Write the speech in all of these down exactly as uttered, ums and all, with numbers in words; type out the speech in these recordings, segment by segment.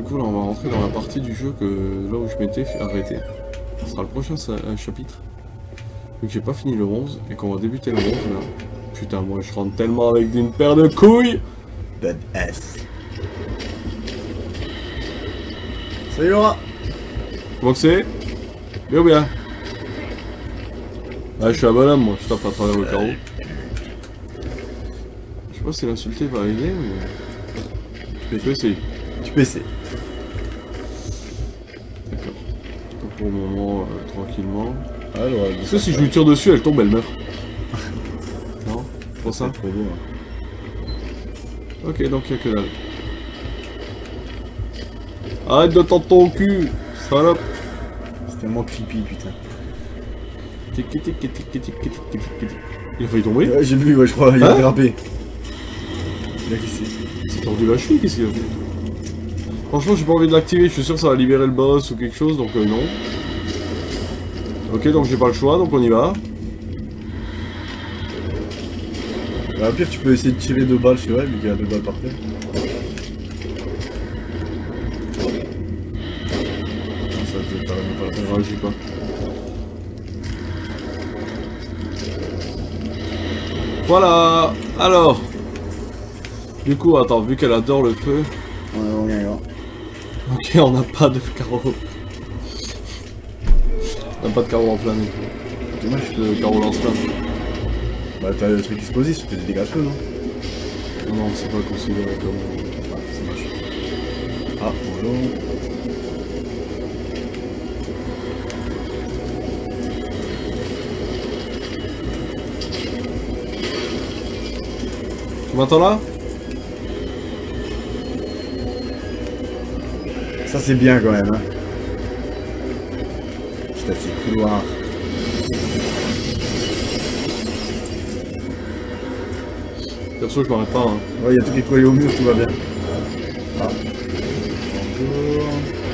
coup là on va rentrer dans la partie du jeu que là où je m'étais fait arrêter. Ce sera le prochain chapitre. Vu que j'ai pas fini le onze et qu'on va débuter le onze là. Putain moi je rentre tellement avec une paire de couilles. Bad ass. Salut Laura. Comment que c'est? Bien ou bien? Ah je suis un bonhomme moi, je tape à travers le carreau. Je sais pas si l'insulté va arriver mais... Tu peux essayer. Tu peux essayer. D'accord. Donc pour le moment, euh, tranquillement. Alors, tu sais si je lui tire dessus, elle tombe, elle meurt. Non? Pour ça? Trop beau. Hein. Ok, donc y'a que dalle. Arrête de tendre ton cul, salope. C'est tellement creepy, putain. Tic tic tic tic tic tic tic tic tic. Il a failli tomber? Ouais, j'ai vu, ouais, je crois, il a hein dérapé. Il a glissé. C'est tordu la cheville, qu'est-ce qu'il a fait? Franchement, j'ai pas envie de l'activer, je suis sûr que ça va libérer le boss ou quelque chose, donc euh, non. Ok, donc j'ai pas le choix, donc on y va. Bah, au pire, tu peux essayer de tirer deux balles sur elle, vu qu'il y a deux balles par terre. Non, ça te permet pas la peine. Je réagis pas. Voilà. Alors. Du coup, attends, vu qu'elle adore le feu. Ouais, on y arrive. Ok, on n'a pas de carreau. On n'a pas de carreau enflammé. Dommage. Le carreau lance-flamme. Bah, t'as le truc explosif, c'était des dégâts de feu, non? Non, c'est pas considéré comme... Ah, ça marche. Ah, bonjour. Tu m'entends là? Ça, c'est bien quand même, hein. Putain, c'est couloir. Perso, je m'arrête pas. Hein. Ouais, il y a tout qui est collé au mur, tout va bien. Ah. Bonjour.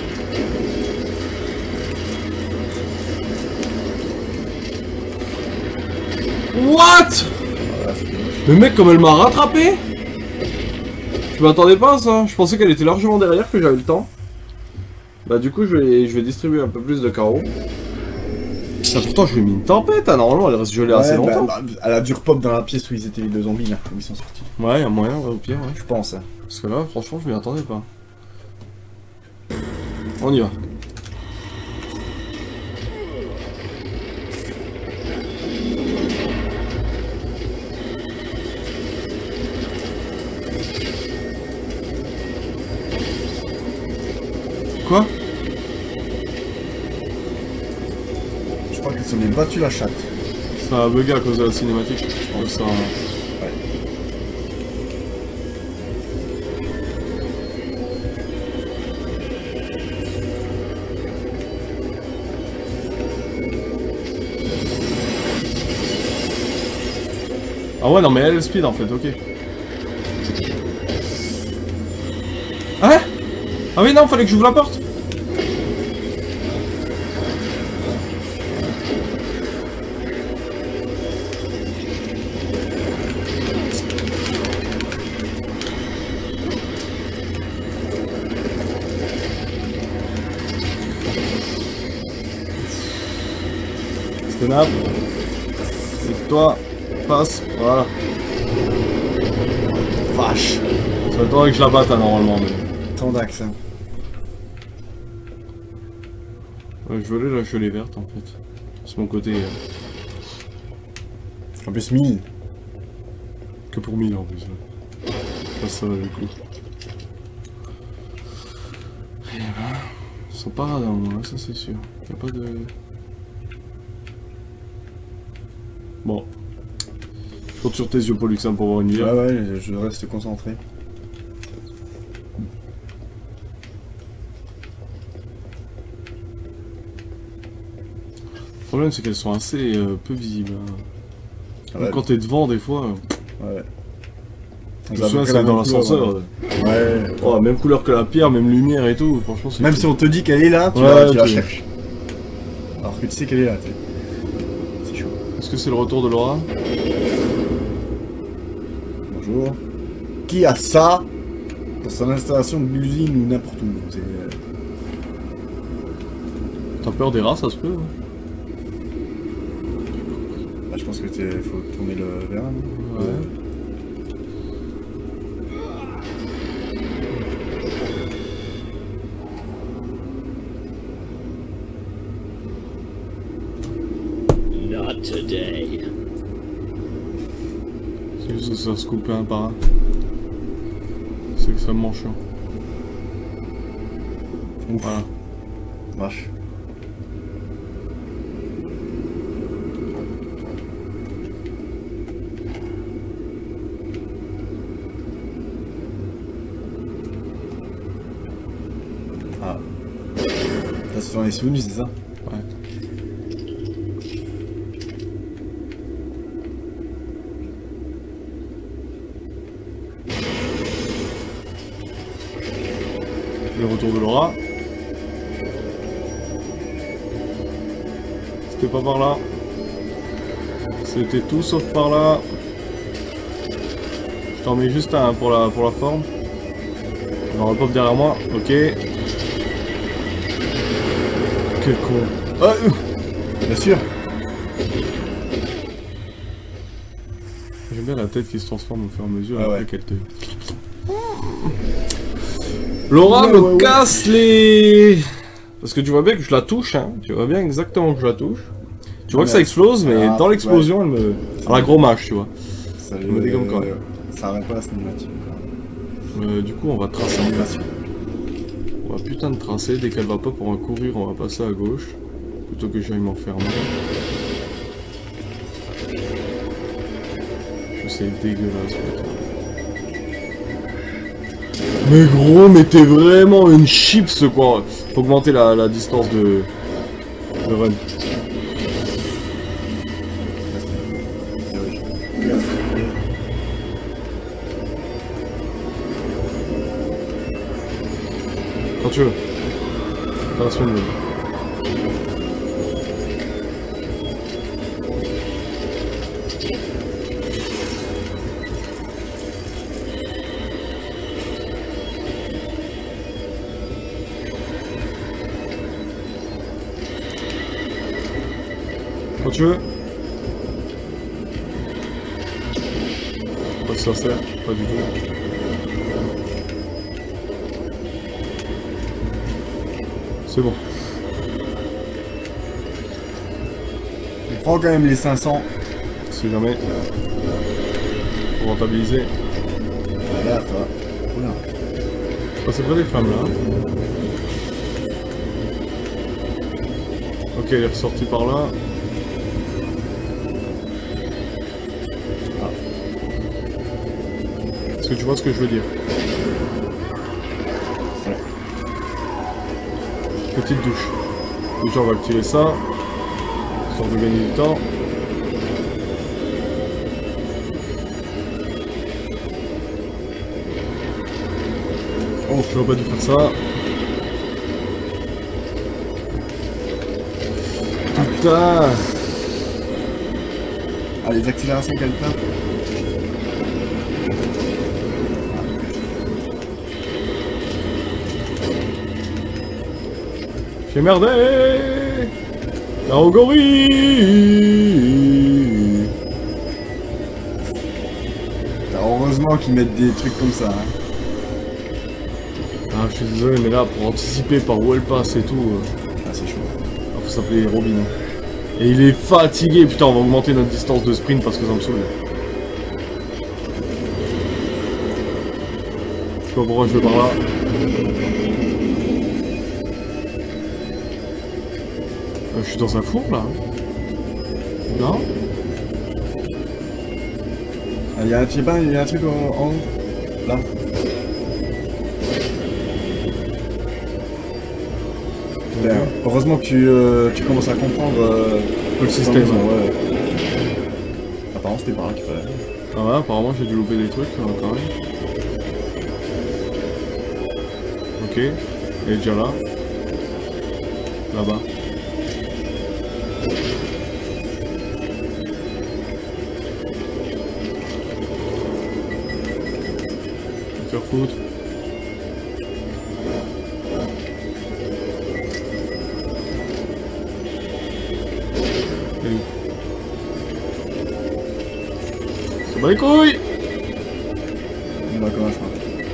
What? Voilà, c'est bien. Mais mec, comme elle m'a rattrapé? Je m'attendais pas à ça. Je pensais qu'elle était largement derrière, que j'avais le temps. Bah du coup, je vais, je vais distribuer un peu plus de carreaux. Ça, pourtant, je lui ai mis une tempête, hein. Normalement, elle reste gelée Ouais, assez bah, longtemps. bah, elle a dû repop dans la pièce où ils étaient les deux zombies, là, où ils sont sortis. Ouais, y'a moyen, ouais, au pire, ouais. Je pense. Hein. Parce que là, franchement, je m'y attendais pas. On y va. Quoi? Je crois qu'ils sont bien battu la chatte. Ça a bugué à cause de la cinématique. Je pense ça... Ouais. Ah ouais, non mais elle speed en fait, ok. Hein? Ah oui, non, fallait que j'ouvre la porte. Snap. Et toi, passe, voilà. Vache. Ça attendrait que je la batte hein, normalement. Mais... Tant d'accent. Ouais, je voulais la gelée verte en fait. C'est mon côté. Euh... En plus, mille. Que pour mille en plus. Ouais. Ça, ça va le coup. Et ben, ils sont pas radins, moi, ça c'est sûr. Y'a pas de. Bon. Compte sur tes yeux, Pollux, hein, pour voir une vie. Ouais, ouais, je reste concentré. Le problème, c'est qu'elles sont assez euh, peu visibles. Hein. Ah ouais. Quand t'es devant, des fois. Euh... Ouais. Je me souviens, c'est dans l'ascenseur. Ouais. ouais. Oh, même couleur que la pierre, même lumière et tout. Franchement, c'est. Même si on te dit qu'elle est là, tu, ouais, la, tu tu la cherches. Alors que tu sais qu'elle est là, tu sais. C'est chaud. Est-ce que c'est le retour de Laura? Bonjour. Qui a ça? Pour son installation de l'usine ou n'importe où. C'est... Euh... T'as peur des rats, ça se peut hein. Bah, je pense que t'es... faut tourner le verre. Ouais. ouais. Not today. C'est juste que ça se coupe un par un. C'est extrêmement chiant. Ouf. Voilà. Marche. Ah. Ça se fait les souvenirs, c'est ça? Ouais. Le retour de Laura. C'était pas par là. C'était tout sauf par là. Je t'en mets juste un pour la, pour la forme. On va pop derrière moi. Ok. Quel con. Ah, euh. Bien sûr. J'aime bien la tête qui se transforme au fur et à mesure Ah après ouais. qu'elle te... Laura Ouais, me ouais, ouais. casse les... Parce que tu vois bien que je la touche, hein. Tu vois bien exactement que je la touche. Tu vois que ça explose, mais Ah, dans l'explosion, ouais. elle me... À la gros mâche, tu vois. Ça, Je me dégomme quand même. euh, ça arrête pas la cinématique. Euh, du coup, on va tracer. Animation. On va putain de tracer. Dès qu'elle va pas pour un courir, on va passer à gauche. Plutôt que j'aille m'enfermer. C'est dégueulasse, putain. Mais gros, mais t'es vraiment une chips, quoi. Faut augmenter la, la distance de... de run. Quand tu veux. Dans la semaine. Quand tu veux. Pas que ça sert, pas du tout. C'est bon. On prend quand même les cinq cents. Si jamais. Pour rentabiliser. Voilà, toi. Oula. Je passais près des femmes là. Ok, elle est ressortie par là. Ah. Est-ce que tu vois ce que je veux dire? Ouais. Petite douche. Déjà on va activer ça. Histoire de gagner du temps. Oh, j'aurais pas dû faire ça. Putain! Ah, les accélérations qu'elle tape. J'ai merdé! La Rogori! Heureusement qu'ils mettent des trucs comme ça. Hein. Ah, je suis désolé, mais là, pour anticiper par où elle passe et tout, euh, Ah, c'est chaud. ah, faut s'appeler Robin. Et il est fatigué, putain, on va augmenter notre distance de sprint parce que ça me saoule. Je sais pas pourquoi je vais par là. Euh, je suis dans un four là. Non? Ah, y a, je sais pas, il y a un truc en, en haut. Là. Putain, heureusement que tu, euh, tu commences à comprendre euh, Le système. Ouais. Apparemment c'était par là qu'il fallait. Ah ouais, apparemment j'ai dû louper des trucs euh, quand même. Ok, elle est déjà là. Là-bas. Faire foutre. C'est bon les couilles. On va comme un chemin.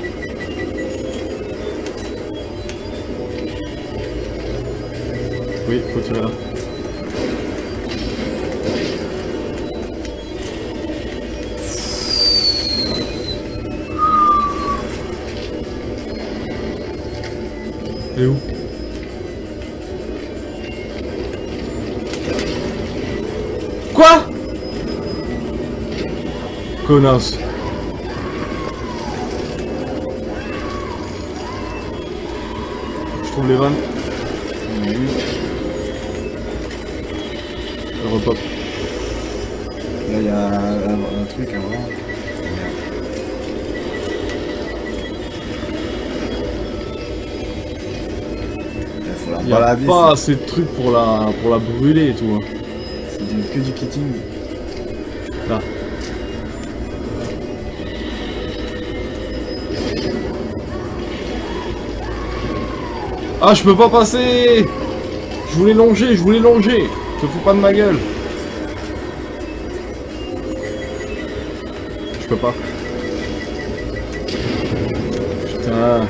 Oui, faut tirer là. Et où? Quoi? Connasse. Je trouve les vannes. Oui. Elle repop. Là, il y a un, un, un truc, hein, vraiment. Il faut la Il y a balader, pas c'est- assez de trucs pour la, pour la brûler et tout. Hein. c'est du- que du kitting. Là. Ah, je peux pas passer! Je voulais longer, je voulais longer! Te fous pas de ma gueule! Je peux pas. Putain.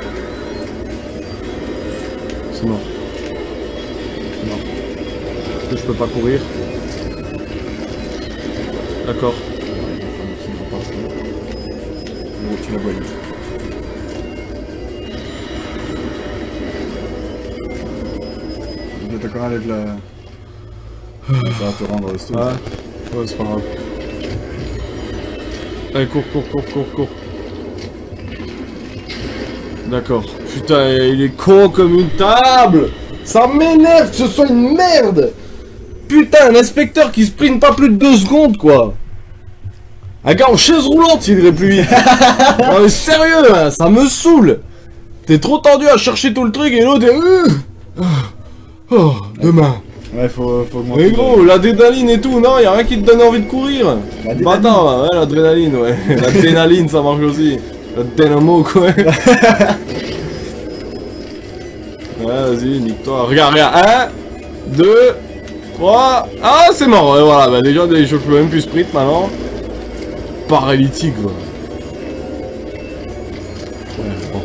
C'est mort. C'est mort. Est-ce que je peux pas courir? D'accord. Bon, tu la vois. Je t'as quand même avec la... Ça va te rendre stone. Ouais, ouais c'est pas grave. Allez, cours, cours, cours, cours, cours. D'accord. Putain, il est con comme une table. Ça m'énerve que ce soit une merde. Putain, un inspecteur qui sprint pas plus de deux secondes, quoi. Un gars en chaise roulante, il irait plus vite. Non mais sérieux, hein, ça me saoule. T'es trop tendu à chercher tout le truc et l'autre est... Euh... Oh, demain. Ouais, faut, faut augmenter. Mais gros, l'adrénaline et tout, non, y'a rien qui te donne envie de courir. L'adrénaline. Bâtard, ouais, l'adrénaline, ouais. L'adrénaline, ça marche aussi. La dynamo, quoi. Ouais, vas-y, nique-toi. Regarde, regarde. Un, deux, trois. Ah, c'est mort. Ouais, voilà, bah déjà, je peux même plus sprint maintenant. Paralytique, quoi. Ouais, bon.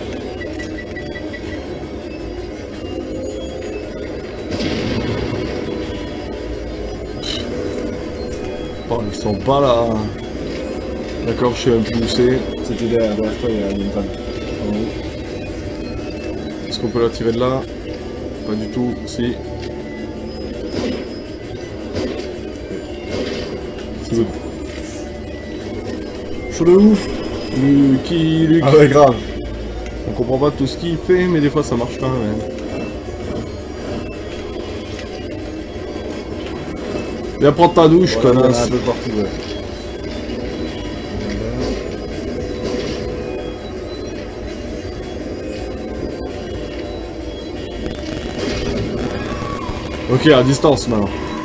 Oh, ils sont pas là. D'accord, je suis un peu poussé. C'était derrière, derrière toi, il y a une vanne. En haut. Est-ce qu'on peut la tirer de là? Pas du tout, si. C'est good. Chaud de ouf. Lucky, Lucky. Ah ouais, grave. On comprend pas tout ce qu'il fait, mais des fois ça marche pas, ouais. Viens prendre ta douche, Voilà, il y en a connasse. un peu partout, ouais. Ok, à distance maintenant.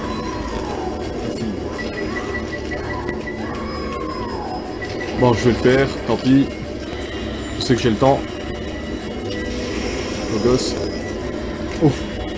Bon, je vais le faire, tant pis. Je sais que j'ai le temps. Le gosse. Ouf.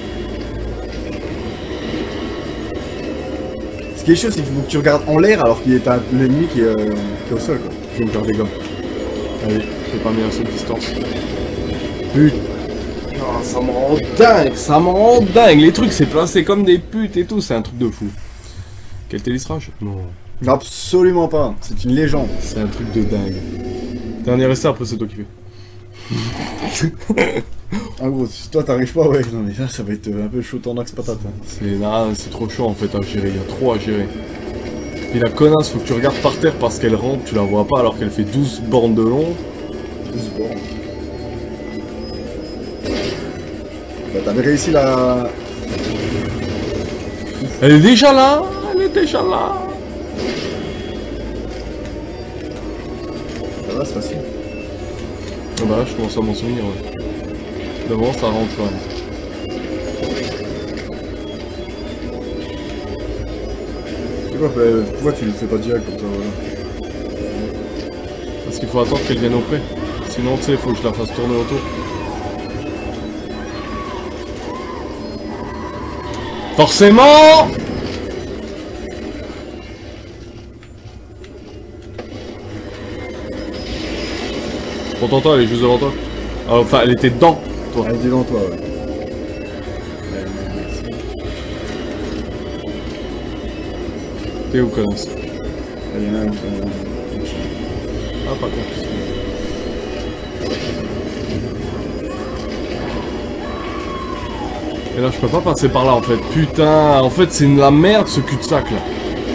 Ce qui est chaud, c'est qu'il faut que tu regardes en l'air alors qu'il est un l'ennemi qui, est, euh, qui est au sol, quoi. Je vais me faire des gommes. Allez, j'ai pas mis assez de distance. Putain, oh, ça me rend dingue, ça me rend dingue. Les trucs, c'est placé comme des putes et tout, c'est un truc de fou. Quel téléstrage? Non. Absolument pas, c'est une légende. C'est un truc de dingue. Dernier essai, après c'est toi qui fais. En gros, si toi t'arrives pas, ouais, non mais ça, ça va être un peu chaud en axe patate. Hein. C'est non, c'est trop chaud en fait à gérer, il y a trop à gérer. Puis la connasse, faut que tu regardes par terre parce qu'elle rentre, tu la vois pas alors qu'elle fait douze bornes de long. douze bornes. Bah, t'avais réussi la... Elle est déjà là, elle est déjà là. Ça va, c'est facile. Ah bah là, je commence à m'en souvenir, ouais. D'abord, ça rentre quand même. Tu vois, bah, pourquoi tu le fais pas direct comme ça, voilà. Parce qu'il faut attendre qu'elle vienne auprès. Sinon, tu sais, il faut que je la fasse tourner autour. Forcément. Pourtant toi, elle est juste devant toi. Ah, enfin, elle était dedans, toi. Elle est devant toi, ouais. T'es où, connasse? Il y en a un. Ah, pas con. Et là, je peux pas passer par là, en fait. Putain, en fait, c'est de la merde, ce cul-de-sac, là.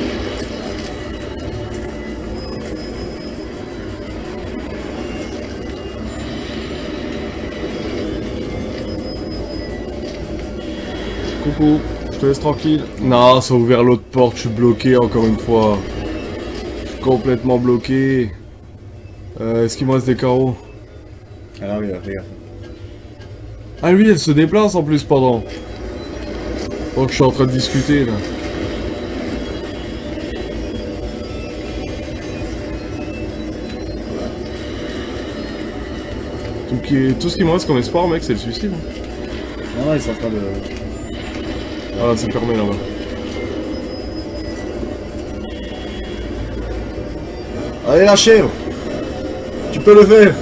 Coucou, je te laisse tranquille. Non, ça a ouvert l'autre porte, je suis bloqué encore une fois. Je suis complètement bloqué. Euh, Est-ce qu'il me reste des carreaux? Alors, regarde, regarde. Ah oui, elle se déplace en plus pendant. Oh, que je suis en train de discuter là. Donc, euh, tout ce qui me reste comme espoir, mec, c'est le suicide. Non, non, ils sont en train de... Ah, c'est fermé là-bas. Allez, la chèvre! Tu peux le faire!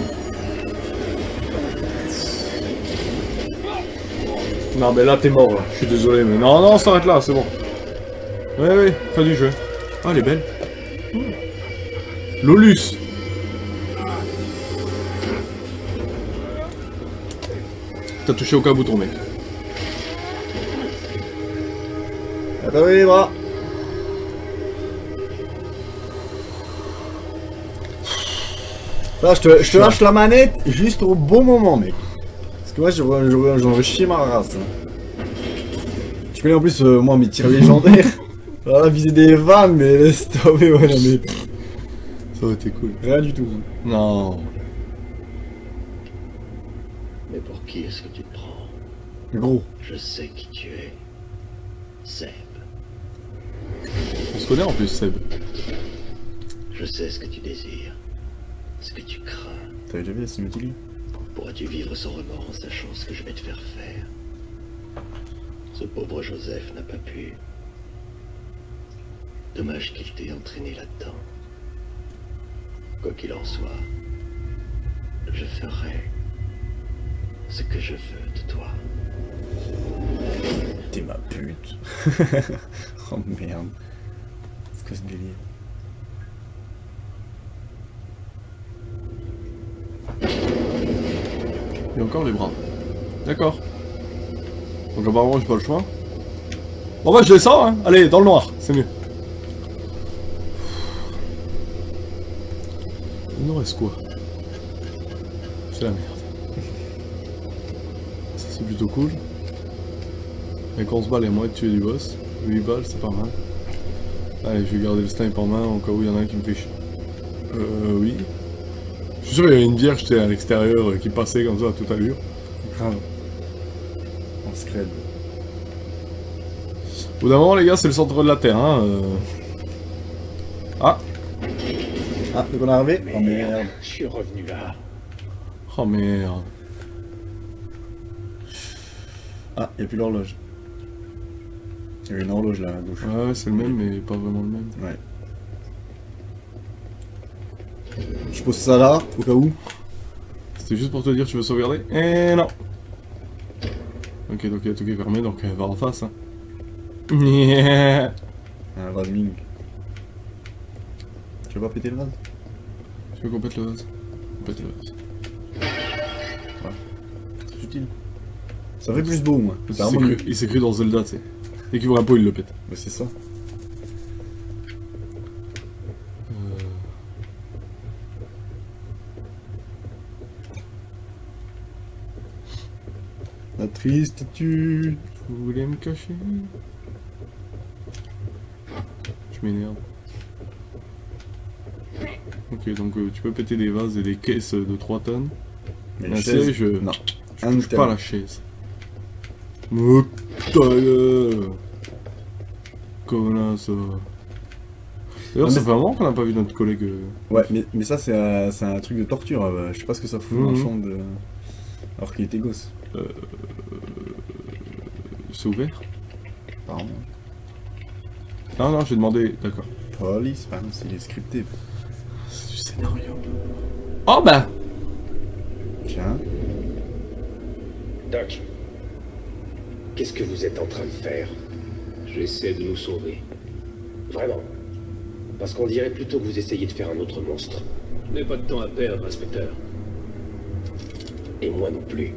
Non, mais là, t'es mort, là. Je suis désolé, mais non, non, s'arrête là, c'est bon. Ouais, ouais, fin du jeu. Ah, elle est belle. Lolus. T'as touché aucun bouton, mec. Attends, les bras! Ça, je te, je te lâche la manette juste au bon moment, mec. Parce que moi, j'aurais j'aurais chié ma race. Hein. Tu connais en plus, euh, moi, mes tirs légendaires. Voilà, viser des vannes, mais laisse tomber, ouais, non, mais... Ça aurait été cool. Rien du tout. Non. Mais pour qui est-ce que tu te prends? Gros. Je sais qui tu es. Seb. On se connaît en plus, Seb. Je sais ce que tu désires. Ce que tu crains. T'avais déjà vu la cinématique? Pourras-tu vivre sans remords en sachant ce que je vais te faire faire? Ce pauvre Joseph n'a pas pu. Dommage qu'il t'ait entraîné là-dedans. Quoi qu'il en soit, je ferai ce que je veux de toi. T'es ma pute. Oh merde. C'est quoi ce délire? Il y a encore les bras. D'accord. Donc apparemment j'ai pas le choix. Bon bah je descends hein. Allez, dans le noir, c'est mieux. Il nous reste quoi? C'est la merde. Ça c'est plutôt cool. Avec onze balles et moins de tuer du boss. huit balles c'est pas mal. Allez, je vais garder le snipe en main au cas où il y en a un qui me fait chier. Euh oui. Je suis sûr qu'il y avait une vierge à l'extérieur euh, qui passait comme ça à toute allure. Grave. On se crève. Au bout d'un moment les gars c'est le centre de la terre hein. Euh... Ah. Ah, donc on est arrivé? Oh merde. Je suis revenu là. Oh merde. Ah, y'a plus l'horloge. Il y avait une horloge là à gauche. Ouais, c'est le même, mais pas vraiment le même. Ouais. Je pose ça là, au cas où. C'était juste pour te dire tu veux sauvegarder. Eh non. Ok, donc il y a tout qui est fermé, donc elle va en face. Hein. Yeah. Un vase ming. Tu veux pas péter le vase? Tu veux qu'on pète le vase? On pète le vase. Ouais. C'est utile. Ça fait plus beau, moi. Il C'est s'est vraiment cru, il s'est cru dans Zelda, tu sais. Dès qu'il voit un pot, il le pète. Mais c'est ça. La triste tu. Je voulais me cacher. Je m'énerve. Ok, donc euh, tu peux péter des vases et des caisses de trois tonnes. Mais Un la chaise, siège, euh, non. Je Un touche tonne. pas la chaise. Oh, ta gueule. Connasse. D'ailleurs, Non, ça mais- fait un moment qu'on n'a pas vu notre collègue. euh, Ouais, mais, mais ça, c'est un, c'est un truc de torture. euh, Je sais pas ce que ça fout dans Mhm. la chambre de. Alors qu'il était gosse. C'est ouvert. Pardon. Non, non, j'ai demandé. D'accord. Police, pardon, c'est scripté. C'est du scénario. Oh bah Tiens. Doc, qu'est-ce que vous êtes en train de faire? J'essaie de nous sauver. Vraiment. Parce qu'on dirait plutôt que vous essayez de faire un autre monstre. Je n'ai pas de temps à perdre, inspecteur. Et moi non plus.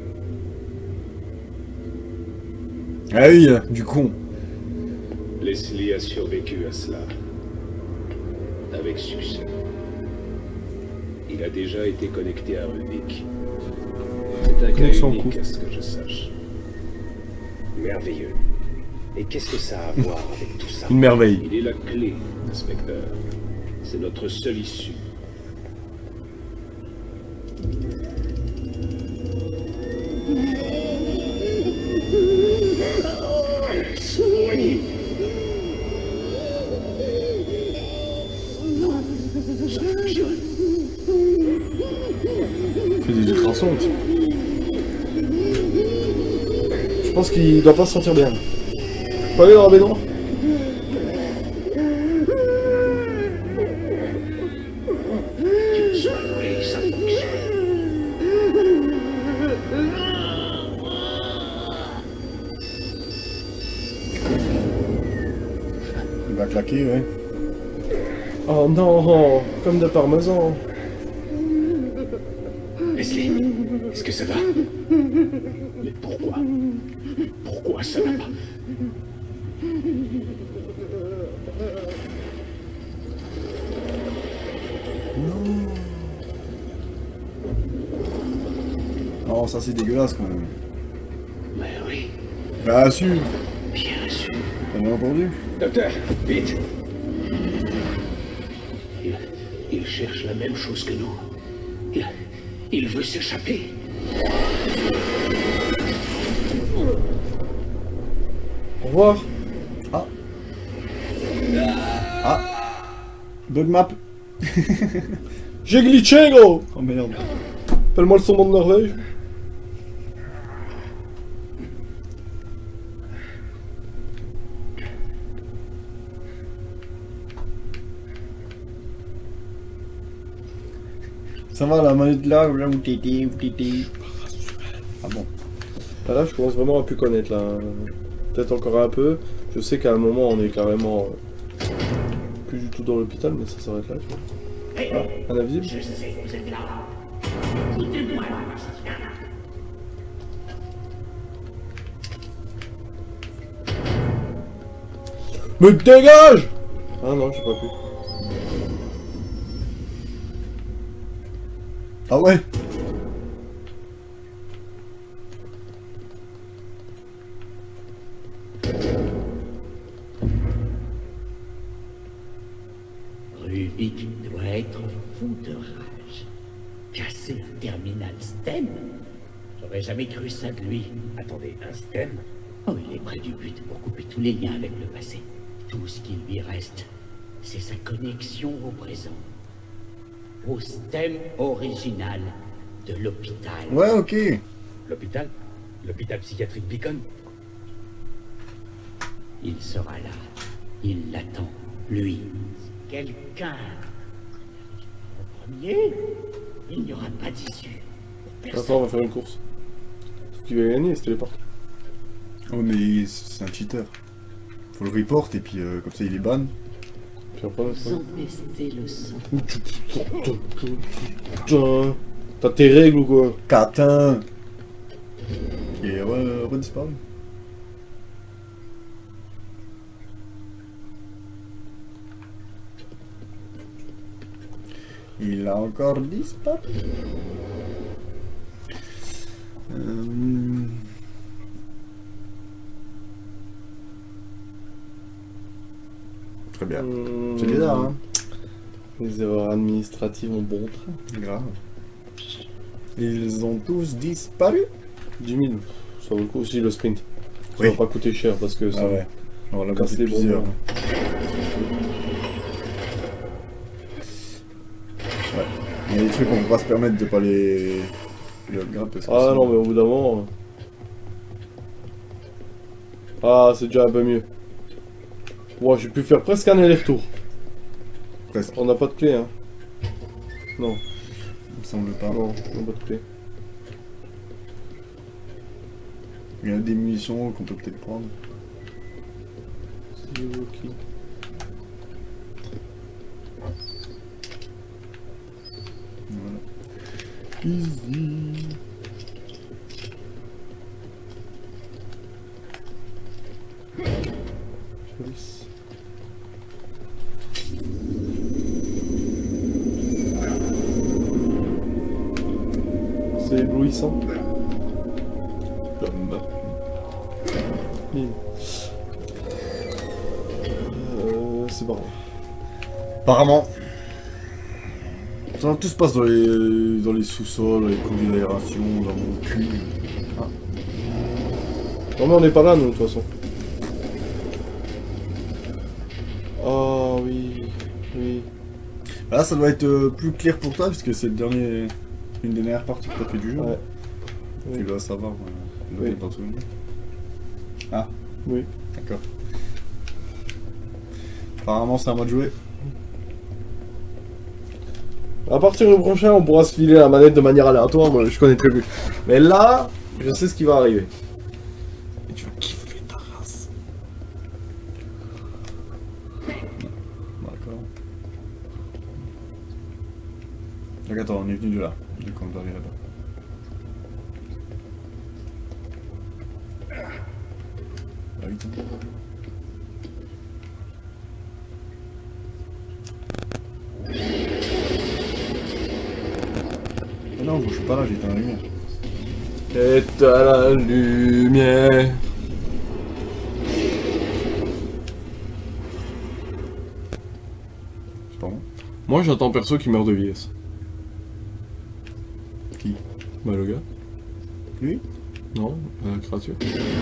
Ah oui, du con. Leslie a survécu à cela. Avec succès. Il a déjà été connecté à Rubik. C'est un cas Connexion en unique cours. à ce que je sache. Merveilleux. Et qu'est-ce que ça a à voir avec tout ça? une merveille. Il est la clé, inspecteur. C'est notre seule issue. Il fait des ultrasons. Je pense qu'il doit pas se sentir bien. Faut aller dans la baignoire. Ça fonctionne. Il va claquer, ouais. Oh non, comme de parmesan. Leslie, est-ce que ça va? Mais pourquoi? Pourquoi ça va pas? Oh, ça c'est dégueulasse quand même. Mais oui, Bah, su. bien sûr. T'as bien entendu? Docteur, vite! Il, il cherche la même chose que nous. Il, il veut s'échapper. Au revoir. Ah. Ah. Bug map. J'ai glitché, gros. Oh merde. Appelle-moi le saumon de Norvège. Ça va la manette là, là où t'étais, où t'étais. Ah bon. Ah là, je commence vraiment à plus connaître là. Peut-être encore un peu. Je sais qu'à un moment, on est carrément euh, plus du tout dans l'hôpital, mais ça s'arrête là. Tu vois. Ah, un invisible. Je sais que vous êtes là. Écoutez-moi, Bastien. Mais dégage! Ah non, j'ai pas pu. Ah ouais. Rubik doit être fou de rage. Casser un terminal STEM? J'aurais jamais cru ça de lui. Attendez, un stem? Oh, il est près du but pour couper tous les liens avec le passé. Tout ce qui lui reste, c'est sa connexion au présent. Au STEM original de l'hôpital. Ouais, ok. L'hôpital? L'hôpital psychiatrique Beacon? Il sera là. Il l'attend. Lui. Quelqu'un. En premier, il n'y aura pas d'issue. Attends, on va faire une course. Ce qui va gagner, c'est les portes. Oh mais c'est un cheater. Faut le report et puis euh, comme ça il est ban. Puis après, Vous empestez le sang. putain. T'as tes règles ou quoi? Catin. Et re redisparu. Il a encore disparu. Euh... Très bien. Mmh. C'est bizarre, hein. Les erreurs administratives ont bon train. Grave. Ils ont tous disparu. dix mille. Ça vaut le coup aussi le sprint. Ça Oui. va pas coûter cher parce que ça. Ah ouais. On en a casse cassé les plusieurs. bonbons. Ouais. Il y a des trucs qu'on peut pas se permettre de pas les... les upgrade parce que Ah sinon- non, mais au bout d'un moment. euh, Ah, c'est déjà un peu mieux. Bon, j'ai pu faire presque un aller-retour. Presque. On n'a pas de clé, hein. Non, Il me semble pas. non, on n'a pas de clé. Il y a des munitions qu'on peut peut-être prendre. C'est ok. Voilà. Easy. Police. C'est éblouissant. Comme Mille. Euh, c'est bon. apparemment. Ça, tout se passe dans les, dans les sous-sols, dans les conduits d'aération, dans mon cul. Ah. Non mais on n'est pas là nous de toute façon. Oh oui, oui. Là, ça doit être euh, plus clair pour toi, puisque c'est le dernier, une des dernières parties que tu as fait du jeu. Ouais. Tu Oui. dois savoir. Euh, tu dois Oui. t'en souvenir. Ah, Oui. d'accord. Apparemment, c'est à moi de jouer. À partir du prochain, on pourra se filer la manette de manière aléatoire, moi je connais très bien. Mais là, je sais ce qui va arriver. Et tu vas kiffer ta race. D'accord. Donc attends, on est venu de là. Du coup, on doit aller là-bas. Ah oui, tiens. Ah non, je suis pas là, j'ai éteint la lumière. Et à la lumière. C'est pas bon. Moi j'attends perso qui meurt de vieillesse. Qui? Bah le gars. Lui? Non, la créature.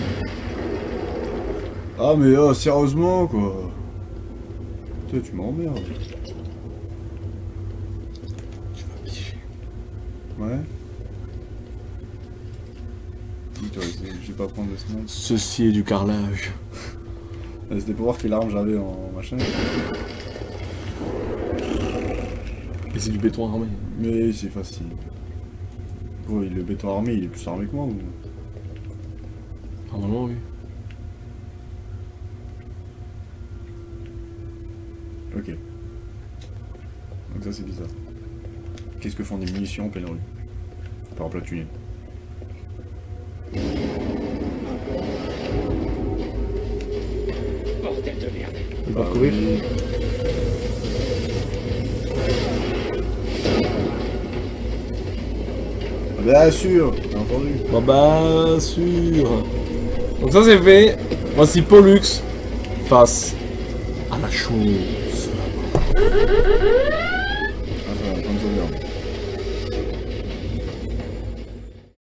Ah mais oh, sérieusement quoi. Putain, tu m'emmerdes. Tu vas picher. Ouais. Putain, je vais pas prendre le snipe. Ceci est du carrelage. Euh, C'était pour voir quelle arme j'avais en machin. Et c'est du béton armé. Mais c'est facile. Ouais, le béton armé, il est plus armé que moi ou... Normalement oui. Ok. Donc ça c'est bizarre. Qu'est-ce que font des munitions en pleine rue? Par exemple la tunnel. Bordel de merde. Il va Bah courir. oui. Ah, bien sûr, bien entendu. Bah bah sûr. Donc ça c'est fait. Voici Pollux face à la chose. Ah, ça va, comme ça, bien.